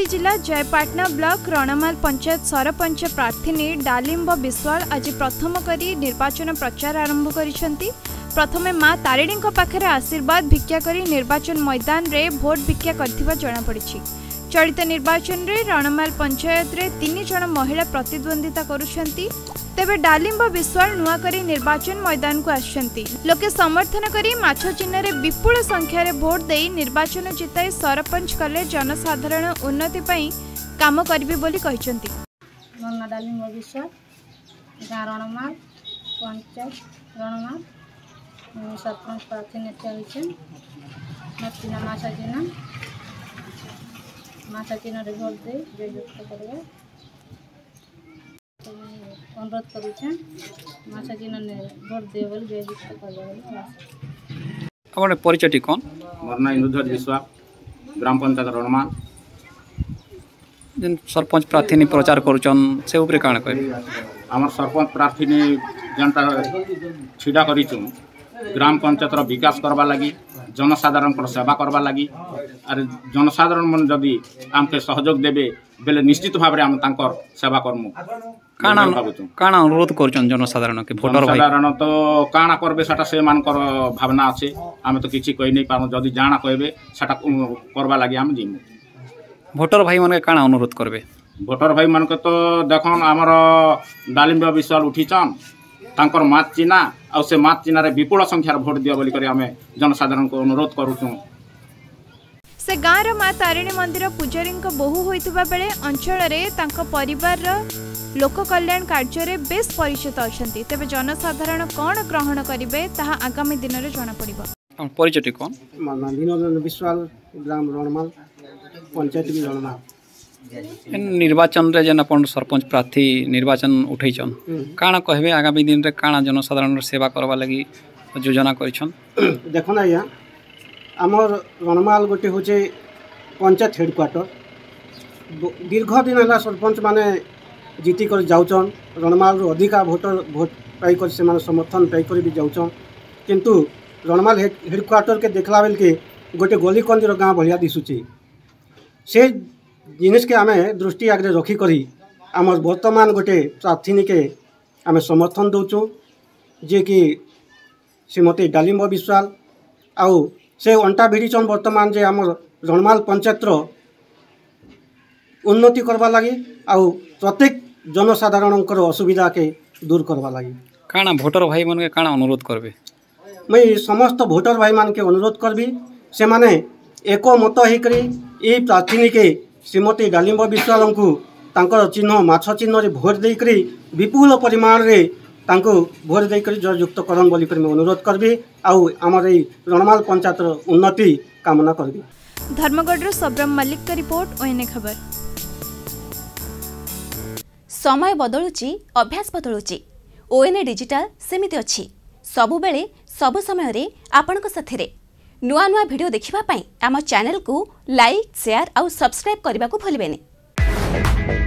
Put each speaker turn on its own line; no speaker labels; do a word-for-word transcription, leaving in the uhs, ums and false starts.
गजपति जिला जयपाटना ब्लॉक रणमाल पंचायत सरपंच प्रार्थी डालिंब विश्वाल आज प्रथम करी निर्वाचन प्रचार आरंभ करिसेंती। प्रथमे मां तारिणी पाखरे आशीर्वाद भिक्षा करी निर्वाचन मैदान रे भोट भिक्षा करथिबा जणा पड़िछि। चलित निर्वाचन रे रणमाल पंचायत रे तीन जण महिला प्रतिद्वंदिता करुछंती। तेबे डालिंब विश्वाल नुआ करी निर्वाचन मैदान को आछंती। लोके समर्थन करी माछ चिन्ह रे विपुल संख्या रे भोट देई निर्वाचन जिताई सरपंच कले जनसाधारण उन्नति पई काम करबी बोली कहिसंती।
नन्ना डालिंब विश्वाल गाँ रणमाल पंचायत रणमाल सरपंच प्रार्थी नेता होइछन। मतिना माछा चिन्ह माछा चिन्ह रे भोट दे जययुक्त करबे अनुरोध करूछन। माछा चिन्ह ने भोट दे बोली जययुक्त करबे।
अपन परिचय कोन?
मोर नाम इंदुधर विश्वाल ग्राम पंचायत रणमाल
जन सरपंच प्रार्थी ने प्रचार करूछन से ऊपर काण कहबे?
हमर सरपंच प्रार्थी ने जनता छिडा करिछु ग्राम पंचायत विकास करवा लगी जनसाधारण सेवा करवा लगी और जनसाधारण मन जदि आमके सहयोग देबे बेले निश्चित भाव आम तांकर सेवा करमु।
काना काना अनुरोध करछन जनसाधारण के भोटर भाई
साधारण तो काना करबे सेटा से मानकर भावना আছে आमे तो किछि कहि नै पारो जदि जाना कहबे सेटा करवा लगी आम जिमु।
भोटर भाई मन के काना अनुरोध करबे?
भोटर भाई मन के तो देखन हमर डालिंब विश्वाल उठिछन तांकर मात चिन्हा आ से मात चिन्हा रे विपुल संख्या भोट दियो बोली करी आमे जनसाधारण को अनुरोध करूछु।
से गाँव मां तारिणी मंदिर पूजारी बहु होइतबा बेले अंचल रे तांको परिवार लोक कल्याण कार्य रे बेस परिचित अछंती। तेबे जनसाधारण कोन ग्रहण करिवे ताहा आगामी दिन रे जणा पड़िबो।
हम परिचय कोन?
विनोद विश्वाल ग्राम रणमाल पंचायत भी रणमाल।
निर्वाचन रे जन अपन सरपंच प्रार्थी निर्वाचन उठैछन काना कहबे आगामी दिन रे काना जनसाधारण सेवा करबा लगी योजना करिछन?
देखो ना या आमर रणमाल गोटे होचे पंचायत हेडक्वार्टर दीर्घ दिन है सरपंच माने जीती कर जाउछन रणमाल रो अधिका वोटर भोट पाई कर से माने समर्थन पाई कर भी जाउछन किंतु रणमाल हेडक्वार्टर के देखला बेल के गोटे गली कंदीर गाँ भलिया दिसुची। से जिनिस के आमे दृष्टि आगे रखी करी आमर वर्तमान गोटे प्रार्थी के आमे समर्थन दौचु जे कि श्रीमती डालिंब विश्वाल आउ से अंटा भिड़ीचन वर्तमान जे आमर रणमाल पंचायत उन्नति करवा लगी आउ प्रत्येक जनसाधारण असुविधा के दूर करवा लगी।
काना भोटर भाई मन के काना अनुरोध करबे?
मैं समस्त भोटर भाई मान के अनुरोध करबी से माने एको मत होकरी ए प्रार्थी के श्रीमती डालिंब विश्वाल को तांकर चिन्ह माछ चिन्ह रे भोट देकरी विपुल परिमाण रे तांको भोट देकरी जययुक्त करन बोली कर मैं अनुरोध करबी आउ हमर ए रणमाल पंचायत उन्नति कामना करबी।
धर्मगढ़ सबरम मल्लिक का रिपोर्ट ओएनए खबर।
समय बदलुची अभ्यास बदलुची ओएनए डिजिटल सेमिति अछि सबु बेले सब समय रे आपनक साथरे नुआ नुआ वीडियो देखिबा पई आम चैनल को लाइक शेयर और सब्सक्राइब करने को भूलिबेनी।